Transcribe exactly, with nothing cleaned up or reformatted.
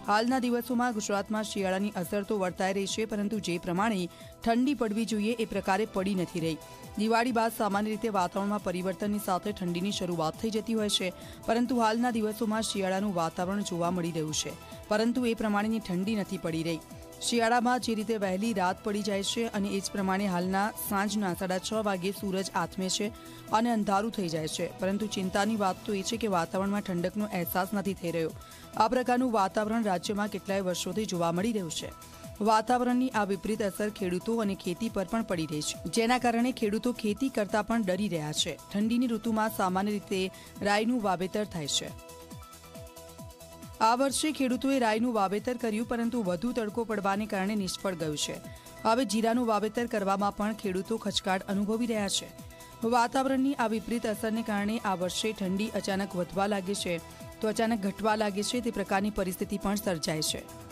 હાલના દિવસોમાં ગુજરાતમાં શિયાળાની અસર તો વર્તાઈ રહી છે, પરંતુ જે પ્રમાણે ઠંડી પડવી જોઈએ એ પ્રકારે પડી નથી રહી। દિવાળી બાદ સામાન્ય રીતે વાતાવરણમાં પરિવર્તનની સાથે ઠંડીની શરૂઆત થઈ જતી હોય છે, પરંતુ હાલના દિવસોમાં શિયાળાનું વાતાવરણ જોવા મળી રહ્યું છે, પરંતુ એ પ્રમાણેની ઠંડી નથી પડી રહી। શિયાળામાં જે રીતે વહેલી રાત પડી જાય છે અને એ જ પ્રમાણે હાલના સાંજના સાડા છ વાગે સૂરજ આથમે છે અને અંધારું થઈ જાય છે, પરંતુ ચિંતાની વાત તો એ છે કે વાતાવરણમાં ઠંડકનો અહેસાસ નથી થઈ રહ્યો। આ પ્રકારનું વાતાવરણ રાજ્યમાં કેટલાય વર્ષોથી જોવા મળી રહ્યું છે। વાતાવરણની આ વિપરીત અસર ખેડૂતો અને ખેતી પર પણ પડી રહી છે, જેના કારણે ખેડૂતો ખેતી કરતા પણ ડરી રહ્યા છે। ઠંડીની ઋતુમાં સામાન્ય રીતે રાઈનું વાવેતર થાય છે। આ વર્ષે ખેડૂતોએ રાઈનું વાવેતર કર્યું, પરંતુ વધુ તડકો પડવાને કારણે નિષ્ફળ ગયું છે। હવે જીરાનું વાવેતર કરવામાં પણ ખેડૂતો ખચકાટ અનુભવી રહ્યા છે। વાતાવરણની આ વિપરીત અસરને કારણે આ વર્ષે ઠંડી અચાનક વધવા લાગે છે તો અચાનક ઘટવા લાગે છે, તે પ્રકારની પરિસ્થિતિ પણ સર્જાય છે।